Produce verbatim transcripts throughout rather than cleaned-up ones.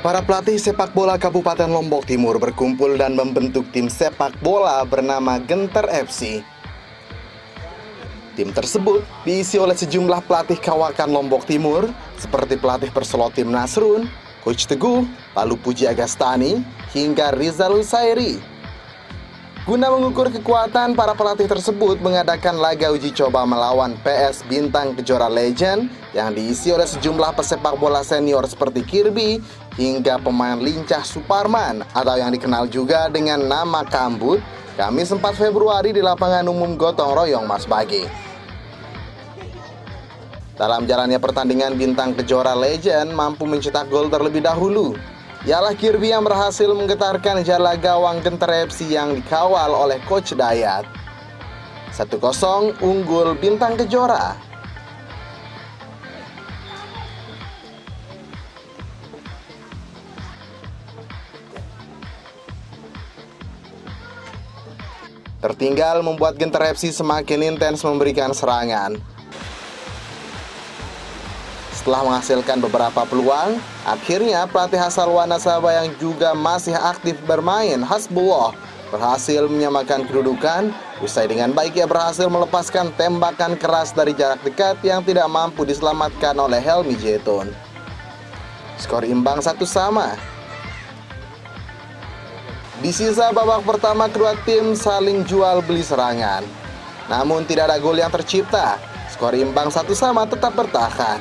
Para pelatih sepak bola Kabupaten Lombok Timur berkumpul dan membentuk tim sepak bola bernama Genter F C. Tim tersebut diisi oleh sejumlah pelatih kawakan Lombok Timur, seperti pelatih Persolotim Nasrun, Coach Teguh, lalu Puji Agastani, hingga Rizal Husairi. Guna mengukur kekuatan, para pelatih tersebut mengadakan laga uji coba melawan P S Bintang Kejora Legend yang diisi oleh sejumlah pesepak bola senior seperti Kirby hingga pemain lincah Suparman atau yang dikenal juga dengan nama Kambut, Kamis empat Februari di lapangan umum Gotong Royong Mas Bagi. Dalam jalannya pertandingan, Bintang Kejora Legend mampu mencetak gol terlebih dahulu. Ialah Kirby yang berhasil menggetarkan jala gawang Genter F C yang dikawal oleh Coach Dayat. satu kosong unggul Bintang Kejora. Tertinggal membuat Genter F C semakin intens memberikan serangan. Setelah menghasilkan beberapa peluang, akhirnya pelatih asal Wanasaba yang juga masih aktif bermain, Hasbullah, berhasil menyamakan kedudukan. Usai dengan baik ia berhasil melepaskan tembakan keras dari jarak dekat yang tidak mampu diselamatkan oleh Helmi Jetun. Skor imbang satu sama. Di sisa babak pertama, kedua tim saling jual beli serangan. Namun tidak ada gol yang tercipta. Skor imbang satu sama tetap bertahan.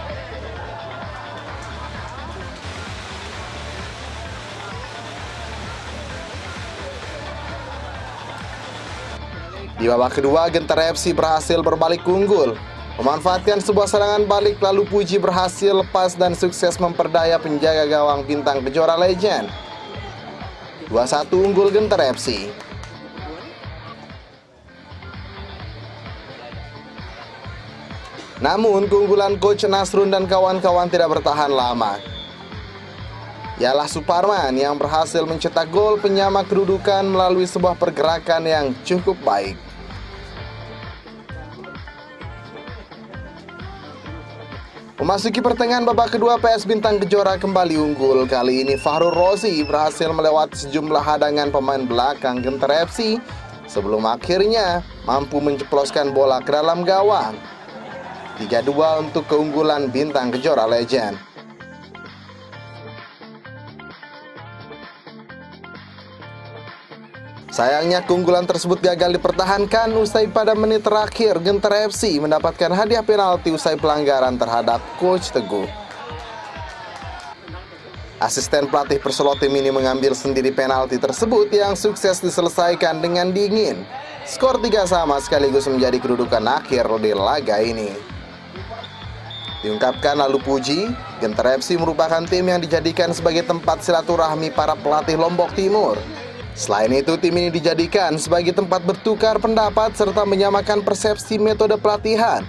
Di babak kedua, Genter F C berhasil berbalik unggul. Memanfaatkan sebuah serangan balik, lalu Puji berhasil lepas dan sukses memperdaya penjaga gawang Bintang Kejora Legend. dua satu unggul Genter F C. Namun keunggulan Coach Nasrun dan kawan-kawan tidak bertahan lama. Ialah Suparman yang berhasil mencetak gol penyama kedudukan melalui sebuah pergerakan yang cukup baik. Memasuki pertengahan babak kedua, P S Bintang Kejora kembali unggul. Kali ini Fahrul Rozi berhasil melewati sejumlah hadangan pemain belakang Genter F C sebelum akhirnya mampu menjeploskan bola ke dalam gawang. tiga dua untuk keunggulan Bintang Kejora Legend. Sayangnya keunggulan tersebut gagal dipertahankan usai pada menit terakhir Genter F C mendapatkan hadiah penalti usai pelanggaran terhadap Coach Teguh. Asisten pelatih Persolotim ini mengambil sendiri penalti tersebut yang sukses diselesaikan dengan dingin. Skor tiga sama sekaligus menjadi kedudukan akhir di laga ini. Diungkapkan lalu Puji, Genter F C merupakan tim yang dijadikan sebagai tempat silaturahmi para pelatih Lombok Timur. Selain itu, tim ini dijadikan sebagai tempat bertukar pendapat serta menyamakan persepsi metode pelatihan.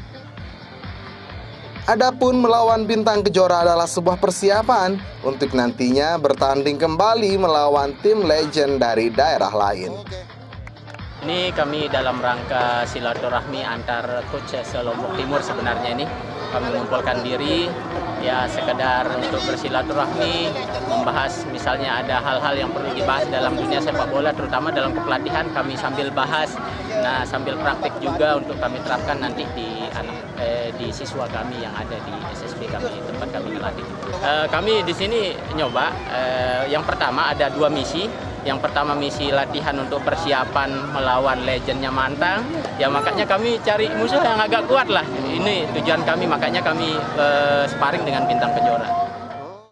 Adapun melawan Bintang Kejora adalah sebuah persiapan untuk nantinya bertanding kembali melawan tim legend dari daerah lain. Ini kami dalam rangka silaturahmi antar coach se-Lombok Timur sebenarnya ini. Kami mengumpulkan diri ya sekedar untuk bersilaturahmi, membahas misalnya ada hal-hal yang perlu dibahas dalam dunia sepak bola, terutama dalam kepelatihan kami sambil bahas, nah sambil praktik juga untuk kami terapkan nanti di anak eh, di siswa kami yang ada di S S B kami, tempat kami melatih. Eh, kami di sini nyoba, eh, yang pertama ada dua misi. Yang pertama misi latihan untuk persiapan melawan legendnya Mantang. Ya makanya kami cari musuh yang agak kuat lah. Ini tujuan kami, makanya kami eh, sparring dengan Bintang Kejora.